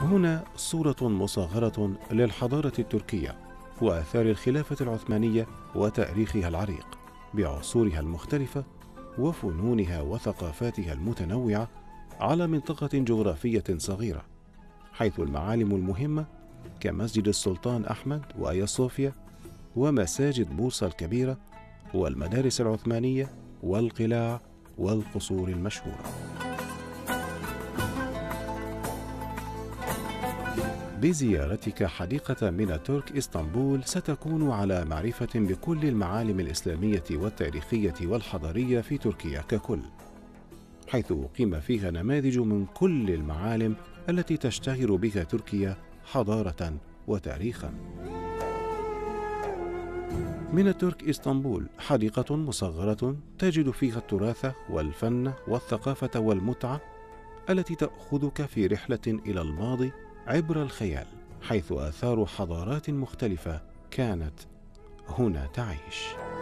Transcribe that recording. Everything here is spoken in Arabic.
هنا صورة مصغرة للحضارة التركية وآثار الخلافة العثمانية وتاريخها العريق بعصورها المختلفة وفنونها وثقافاتها المتنوعة على منطقة جغرافية صغيرة، حيث المعالم المهمة كمسجد السلطان أحمد وآيا صوفيا ومساجد بورصة الكبيرة والمدارس العثمانية والقلاع والقصور المشهورة. بزيارتك حديقة ميناتورك إسطنبول ستكون على معرفة بكل المعالم الإسلامية والتاريخية والحضارية في تركيا ككل، حيث أقيم فيها نماذج من كل المعالم التي تشتهر بها تركيا حضارة وتاريخا. ميناتورك إسطنبول حديقة مصغرة تجد فيها التراث والفن والثقافة والمتعة التي تأخذك في رحلة إلى الماضي عبر الخيال، حيث آثار حضارات مختلفة كانت هنا تعيش.